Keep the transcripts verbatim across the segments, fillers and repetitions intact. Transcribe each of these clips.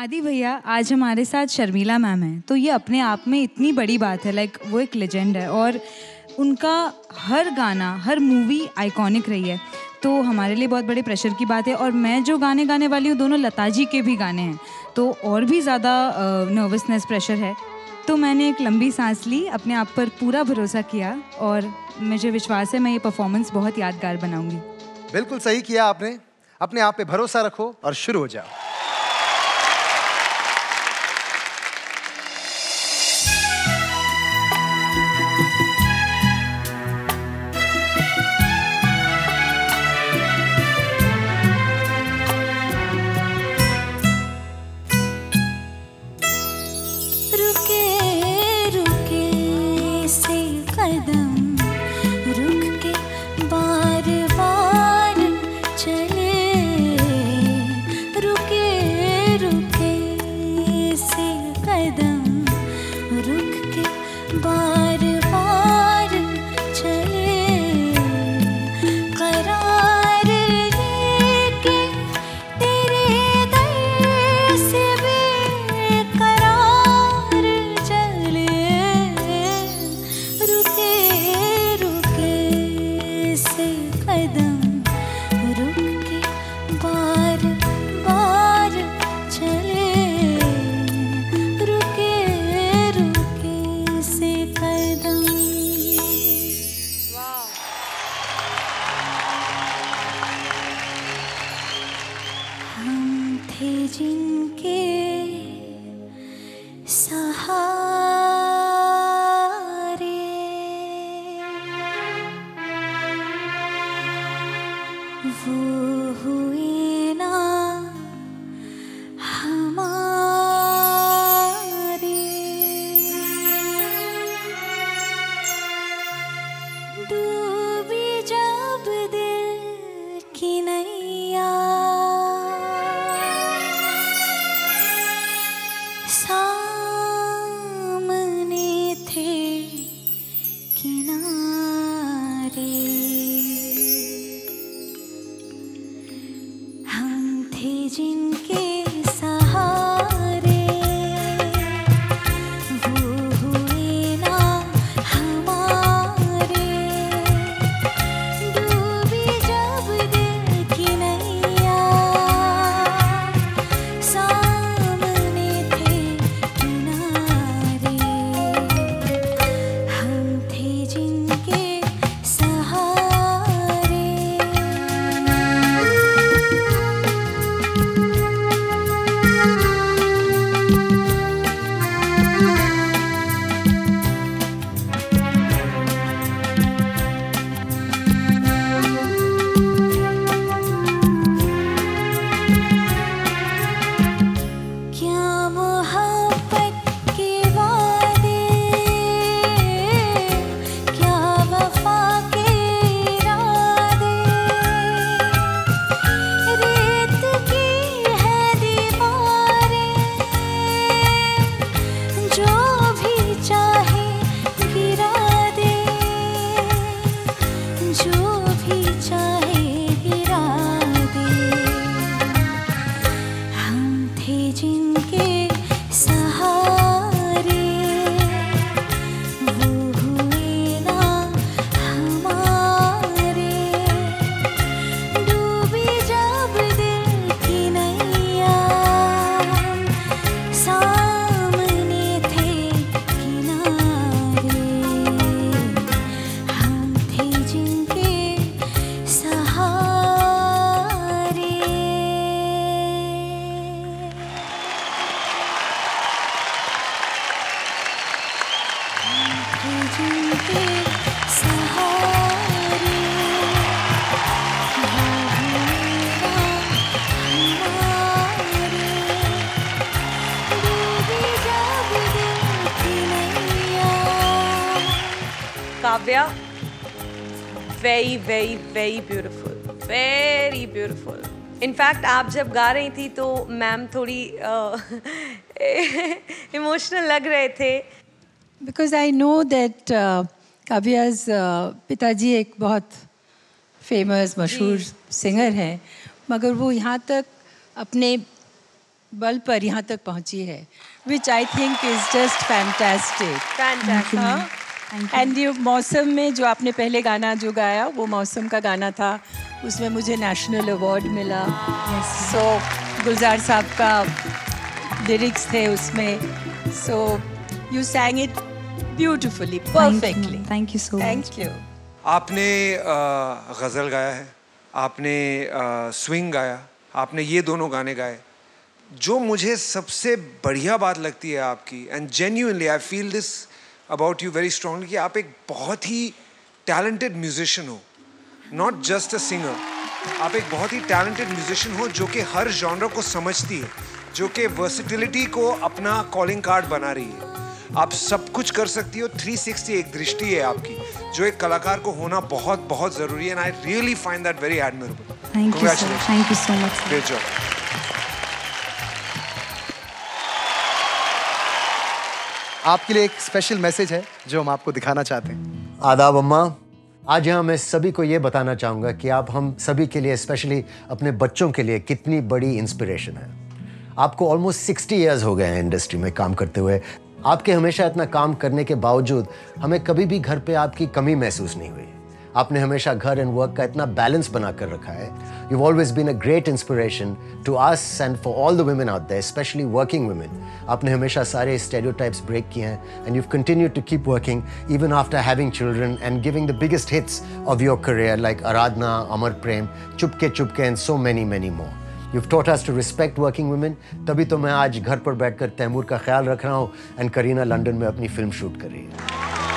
आदि भैया, आज हमारे साथ शर्मिला मैम है, तो ये अपने आप में इतनी बड़ी बात है। लाइक वो एक लेजेंड है और उनका हर गाना, हर मूवी आइकॉनिक रही है, तो हमारे लिए बहुत बड़े प्रेशर की बात है। और मैं जो गाने गाने वाली हूँ, दोनों लता जी के भी गाने हैं, तो और भी ज़्यादा नर्वसनेस, प्रेशर है। तो मैंने एक लंबी सांस ली, अपने आप पर पूरा भरोसा किया और मुझे विश्वास है मैं ये परफॉर्मेंस बहुत यादगार बनाऊंगी। बिल्कुल सही किया आपने, अपने आप पे भरोसा रखो और शुरू हो जाओ। जिनके सहारे वो हुए ना हमारे, डूबी जब दिल की नैया सामने थे किनारे, हम थे जिनके सहारे वो हुए ना हमारे, डूबी जब दिल की नैया सामने थे किनारे, हम थे जिनके सहारे। क्या मोहब्बत के वादे, क्या वफा के इरादे, रेत की है दीवारें, जो भी चाहे गिरा दे, जो भी चाहे गिरा दे, हम थे जिनके सहारे वो हुए ना हमारे, डूबी जब दिल की नैया सामने थे किनारे, हम थे जिनके सहारे। जिनके सहारे वो हुए ना हमारे, डूबी जब दिल की नैया। Kavya, very very very beautiful, very beautiful. In fact आप जब गा रही थी तो मैम थोड़ी इमोशनल लग रहे थे। Because I know that uh, काव्या's uh, पिताजी एक बहुत फेमस मशहूर सिंगर हैं, मगर वो यहाँ तक अपने बल पर यहाँ तक पहुँची है, which I think is just fantastic. Fantastic. And ये मौसम में जो आपने पहले गाना जो गाया वो मौसम का गाना था, उसमें मुझे नेशनल अवार्ड मिला. सो गुलजार साहब का लिरिक्स थे उसमें. So you sang it beautifully, perfectly. Thank you so much. Thank you. आपने गज़ल गाया है, आपने स्विंग गाया, आपने ये दोनों गाने गाए. जो मुझे सबसे बढ़िया बात लगती है आपकी, and genuinely I feel this about you very strongly, कि आप एक बहुत ही टैलेंटेड म्यूजिशियन हो, नॉट जस्ट अ सिंगर. आप एक बहुत ही टैलेंटेड म्यूजिशियन हो जो कि हर जॉनर को समझती है, जो कि वर्सेटिलिटी को अपना कॉलिंग कार्ड बना रही है. आप सब कुछ कर सकती हो. थ्री सिक्सटी एक दृष्टि है आपकी, जो एक कलाकार को होना बहुत बहुत ज़रूरी है. And I really find that very admirable. Thank you sir. Thank you so much. Great job. आपके लिए एक स्पेशल मैसेज है जो हम आपको दिखाना चाहते हैं. आदाब अम्मा. आज यहाँ मैं सभी को ये बताना चाहूँगा कि आप हम सभी के लिए, स्पेशली अपने बच्चों के लिए, कितनी बड़ी इंस्पिरेशन है. आपको ऑलमोस्ट सिक्सटी ईयर्स हो गए हैं इंडस्ट्री में काम करते हुए. आपके हमेशा इतना काम करने के बावजूद हमें कभी भी घर पे आपकी कमी महसूस नहीं हुई. आपने हमेशा घर एंड वर्क का इतना बैलेंस बना कर रखा है. You have always been a great inspiration to us and for all the women out there, specially working women. आपने हमेशा सारे स्टेरियोटाइप्स ब्रेक किए हैं, and you have continued to keep working even after having children and giving the biggest hits of your career like Aradhana, Amar Prem, Chupke Chupke and so many many more. You've taught us to respect working women. तभी तो मैं आज घर पर बैठकर तैमूर का ख्याल रख रहा हूँ एंड करीना लंदन में अपनी फिल्म शूट कर रही है.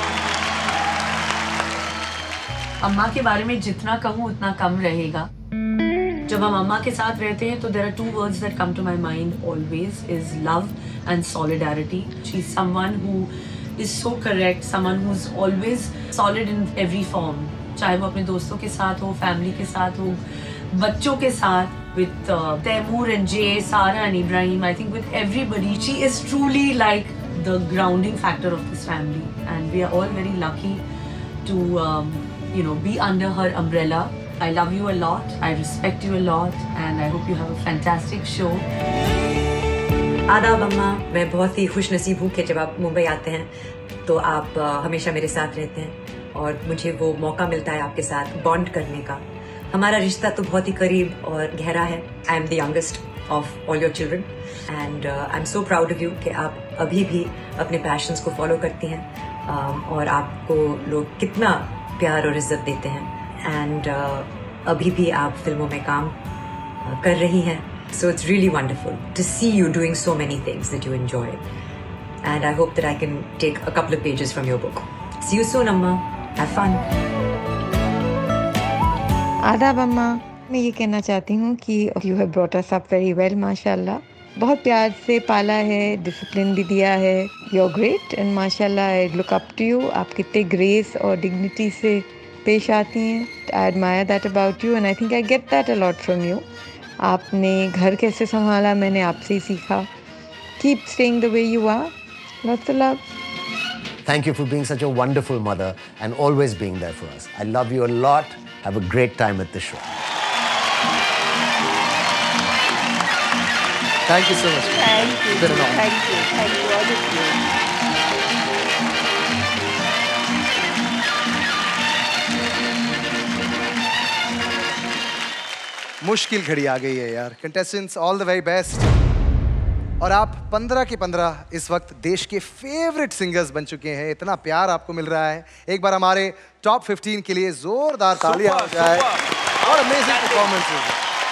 अम्मा के बारे में जितना कहूँ उतना कम रहेगा. जब हम अम्मा के साथ रहते हैं तो there are two words that come to my mind always is love and solidarity. She's someone who is so correct, someone who's always solid in every form. चाहे वो अपने दोस्तों के साथ हो, फैमिली के साथ हो, बच्चों के साथ, with uh, Taimur and Jay, Sara and Ibrahim, I think with everybody, she is truly like the grounding factor of this family, and we are all very lucky to um, you know be under her umbrella. I love you a lot, I respect you a lot, and I hope you have a fantastic show. आदाब अम्मा. मैं बहुत ही खुश नसीब हूँ कि जब आप मुंबई आते हैं तो आप uh, हमेशा मेरे साथ रहते हैं, और मुझे वो मौका मिलता है आपके साथ बॉन्ड करने का. हमारा रिश्ता तो बहुत ही करीब और गहरा है. I am the youngest of all your children, and I am so proud of you कि आप अभी भी अपने पैशंस को फॉलो करती हैं, um, और आपको लोग कितना प्यार और इज्जत देते हैं. एंड uh, अभी भी आप फिल्मों में काम uh, कर रही हैं. So it's really wonderful to see you doing so many things that you enjoy, and I hope that I can take a couple of pages from your book. See you soon amma. Have fun. आदाब अम्मा. मैं ये कहना चाहती हूँ कि you have brought us up very well, माशाल्लाह. बहुत प्यार से पाला है, डिसिप्लिन भी दिया है. यू आर ग्रेट एंड माशाल्लाह I look up to you. आप कितने ग्रेस और डिग्निटी से पेश आती हैं. I admire that about you and I think I get that a lot from you. आपने घर कैसे संभाला मैंने आपसे ही सीखा. Keep staying the way you are. Lots of love. Thank you for being such a wonderful mother and always being there for us. I love you a lot. Have a great time at the show. Thank you so much. Thank you. It's been an honor. Thank you. Thank you all of you. मुश्किल घड़ी आ गई है यार. Contestants, all the very best. और आप पंद्रह के पंद्रह इस वक्त देश के फेवरेट सिंगर्स बन चुके हैं. इतना प्यार आपको मिल रहा है. एक बार हमारे टॉप फिफ्टीन के लिए जोरदार तालियां हो जाए. और अमेजिंग परफॉर्मेंसेस.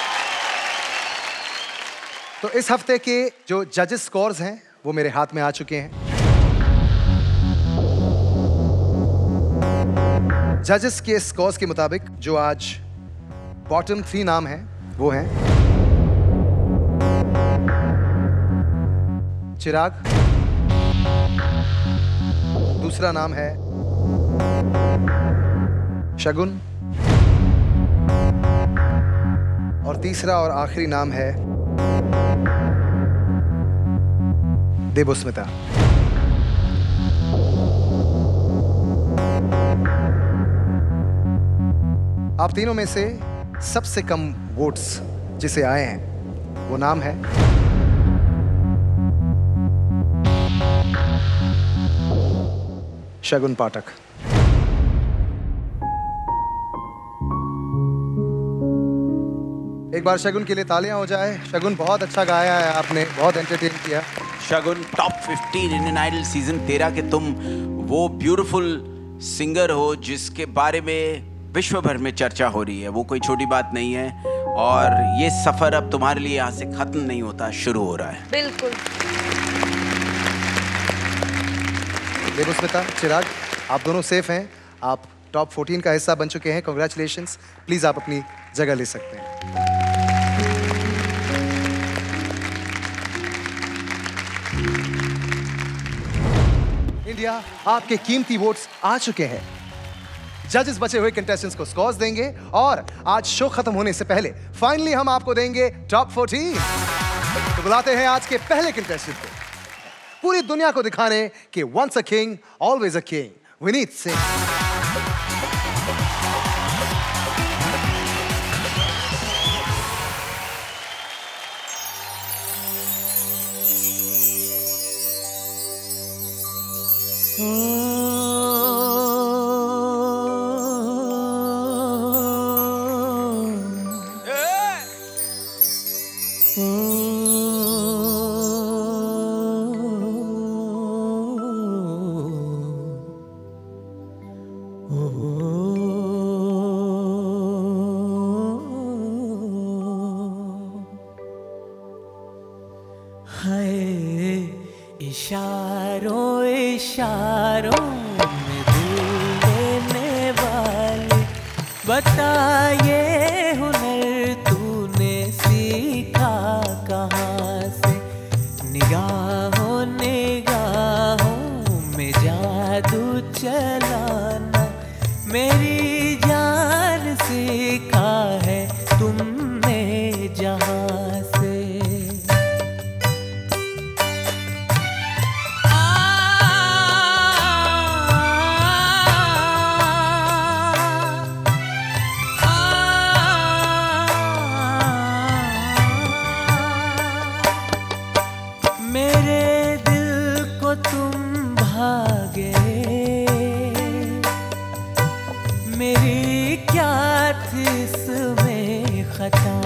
तो इस हफ्ते के जो जजेस स्कोर्स हैं वो मेरे हाथ में आ चुके हैं. जजेस के स्कोर्स के मुताबिक जो आज बॉटम थ्री नाम है वो हैं चिराग, दूसरा नाम है शगुन, और तीसरा और आखिरी नाम है देवस्मिता. आप तीनों में से सबसे कम वोट्स जिसे आए हैं वो नाम है शगुन पाठक। एक बार शगुन के लिए तालियां हो जाए। शगुन, बहुत अच्छा गाया है आपने, बहुत एंटरटेन किया। Shagun, top fifteen Indian Idol season तेरह के तुम वो ब्यूटीफुल सिंगर हो जिसके बारे में विश्व भर में चर्चा हो रही है। वो कोई छोटी बात नहीं है और ये सफर अब तुम्हारे लिए यहाँ से खत्म नहीं होता, शुरू हो रहा है। बिल्कुल। देवस्मिता, चिराग, आप दोनों सेफ हैं। आप टॉप चौदह का हिस्सा बन चुके हैं। कांग्रेचुलेशंस। प्लीज आप अपनी जगह ले सकते हैं। इंडिया, आपके कीमती वोट्स आ चुके हैं। जजेस बचे हुए कंटेस्टेंट्स को स्कोर्स देंगे और आज शो खत्म होने से पहले फाइनली हम आपको देंगे टॉप चौदह। तो बुलाते हैं आज के पहले कंटेस्टेंट को, पूरी दुनिया को दिखाने कि once a king always a king, Vineet Singh. इशारों इशारों में दिल लेने वाले, बता ये हुनर तूने सीखा कहाँ से। निगाहों निगाहों में जादू चलाना मेरी जान सीखा है तुमने जहाँ से। मेरी क्या थी इसमें खता,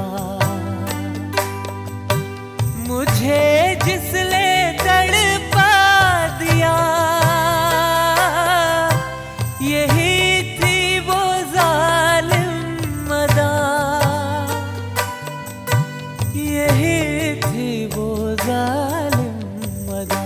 मुझे जिसने तड़पा दिया यही थी वो जालिम अदा, यही थी वो जालिम अदा।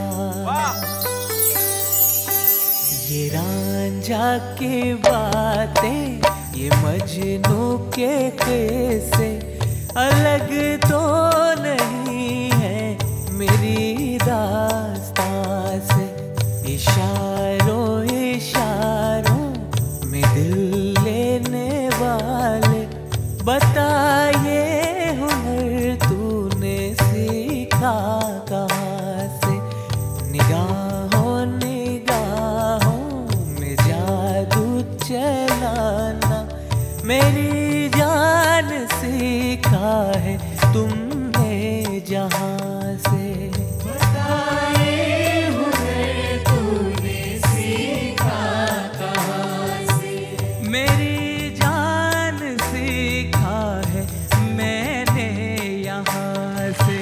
ये रांझा की बातें, ये मजनू के किस्से अलग तो नहीं है मेरी दास्तां से। इशारों इशारों में दिल लेने वाले, बता ये हुनर तूने सीखा कहाँ से। निगाहों निगाहों में जादू चलाना मेरी जान सीखा है तुमने जहाँ से। बताए हुए तूने सीखा कहाँ से, मेरी जान सीखा है मैंने यहाँ से।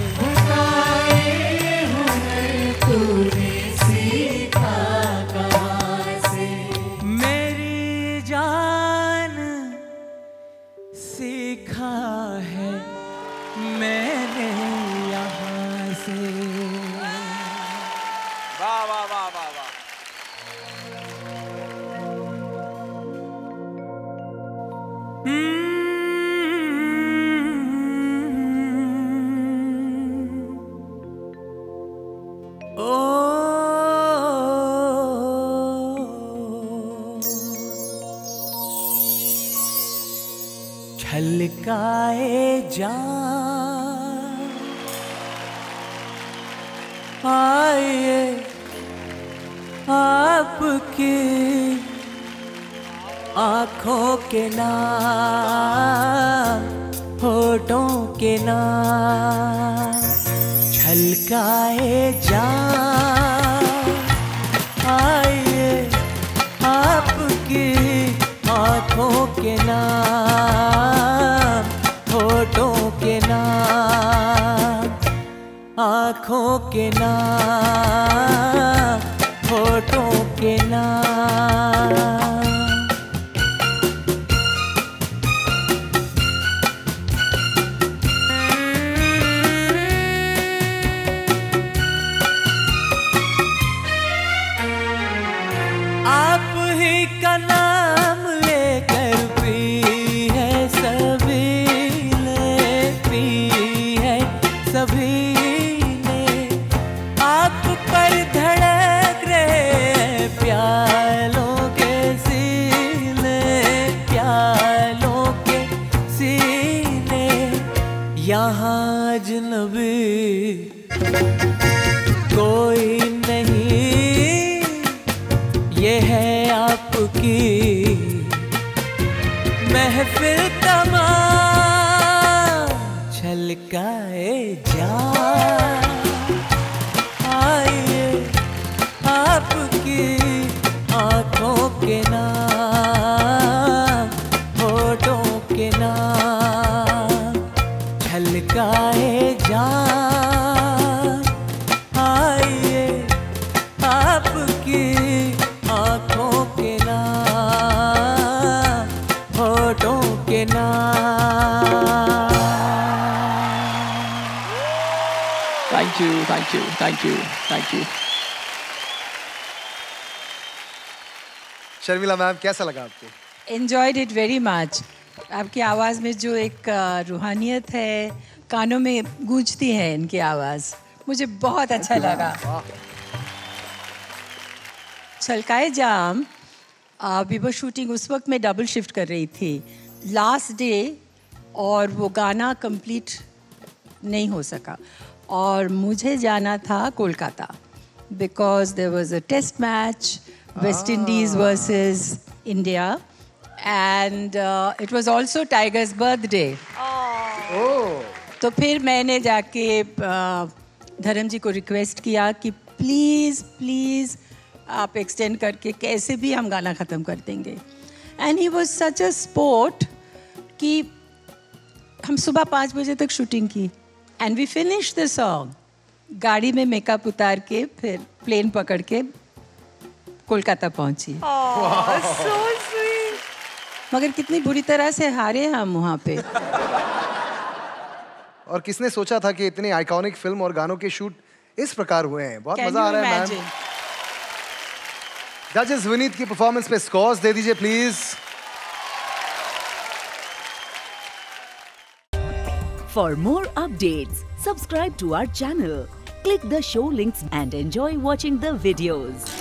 बताए हुए तूने सीखा कहाँ से, मेरी जान सीखा है मैंने यहाँ से। वाह वाह वाह वाह वाह। छलकाए जान आइए आपकी आँखों के नाम, होठों के नाम। छलकाए जान आइए के नाम, होठों के नाम, आँखों के नाम, होठों के नाम। आप ही का नाम लेकर पी है सभी ने, पी है सभी ने, आप पर धड़क रहे प्यालों के सीने, प्यालों के सीने। यहाँ अजनबी कोई नहीं, ये है आपकी महफिल तमाम, छलकाए जा आइए आपकी आँखों के नाम, होठों के नाम, छलकाए जा आइए आपकी आँखों के नाम, होठों के नाम। Thank you, thank you, thank you, thank you. Sharmila ma'am, कैसा लगा आपको? Enjoyed it very much. आपकी आवाज़ में जो एक अ, रूहानियत है, कानों में गूंजती है इनकी आवाज़, मुझे बहुत अच्छा लगा। छलकाए जाम, वी वर शूटिंग, उस वक्त मैं डबल शिफ्ट कर रही थी, लास्ट डे, और वो गाना कंप्लीट नहीं हो सका और मुझे जाना था Kolkata because there was a test match, West Indies versus India, and it was also Tiger's birthday. तो फिर मैंने जाके uh, धर्म जी को रिक्वेस्ट किया कि प्लीज़ प्लीज़ आप एक्सटेंड करके कैसे भी हम गाना ख़त्म कर देंगे। And he was such a sport कि हम सुबह पाँच बजे तक शूटिंग की and we finish the song, गाड़ी में मेकअप उतार के फिर प्लेन पकड़ के कोलकाता पहुंची। so sweet. मगर कितनी बुरी तरह से हारे हम वहाँ पे। और किसने सोचा था कि इतनी आइकॉनिक फिल्म और गानों के शूट इस प्रकार हुए हैं। बहुत मजा आ रहा है मैम। जजेस विनीत की परफॉर्मेंस पे स्कोर्स दे दीजिए please. For more updates, subscribe to our channel, click the show links and enjoy watching the videos.